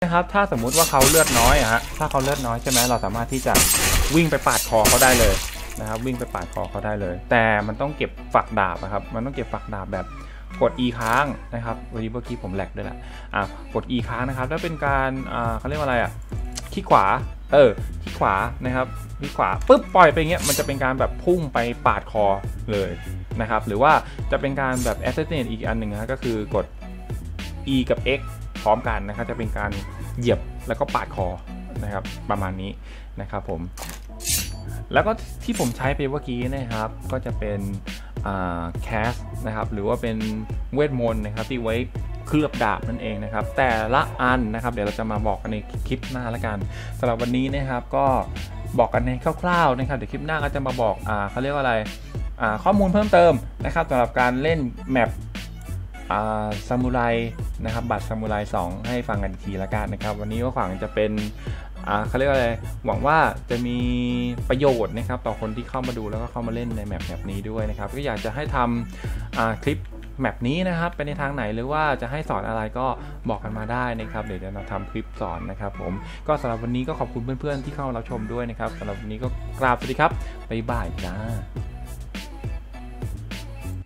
นะครับถ้าสมมุติว่าเขาเลือดน้อยอะฮะถ้าเขาเลือดน้อยใช่ไหมเราสามารถที่จะวิ่งไปปาดคอเขาได้เลยนะครับวิ่งไปปาดคอเขาได้เลยแต่มันต้องเก็บฝักดาบครับมันต้องเก็บฝักดาบแบบกด E ค้างนะครับเมื่อกี้ผมแหลกด้วยแหละกด E ค้างนะครับแล้วเป็นการเขาเรียกว่าอะไรคลิกขวาคลิกขวานะครับคลิกขวาปุ๊บปล่อยไปเงี้ยมันจะเป็นการแบบพุ่งไปปาดคอเลยนะครับหรือว่าจะเป็นการแบบ assassinate อีกอันหนึ่งนะก็คือกด E กับ X พร้อมกันนะครับจะเป็นการเหยียบแล้วก็ปาดคอนะครับประมาณนี้นะครับผมแล้วก็ที่ผมใช้ไปเมื่อกี้นะครับก็จะเป็นแคสนะครับหรือว่าเป็นเวทมนต์นะครับที่ไว้เคลือบดาบนั่นเองนะครับแต่ละอันนะครับเดี๋ยวเราจะมาบอกกันในคลิปหน้าละกันสำหรับวันนี้นะครับก็บอกกันในคร่าวๆนะครับเดี๋ยวคลิปหน้าก็จะมาบอกเขาเรียกว่าอะไรข้อมูลเพิ่มเติมนะครับสำหรับการเล่นแมปซามูไรนะครับบัตรซามูไร2ให้ฟังกันอีกทีละกันนะครับวันนี้ก็หวังจะเป็นเขาเรียกว่าอะไรหวังว่าจะมีประโยชน์นะครับต่อคนที่เข้ามาดูแล้วก็เข้ามาเล่นในแมปนี้ด้วยนะครับก็อยากจะให้ทำคลิปแมปนี้นะครับไปในทางไหนหรือว่าจะให้สอนอะไรก็บอกกันมาได้นะครับเดี๋ยวเราทำคลิปสอนนะครับผมก็สำหรับวันนี้ก็ขอบคุณเพื่อนๆที่เข้ามารับชมด้วยนะครับสำหรับวันนี้ก็กราบสวัสดีครับบ๊ายบายจ้า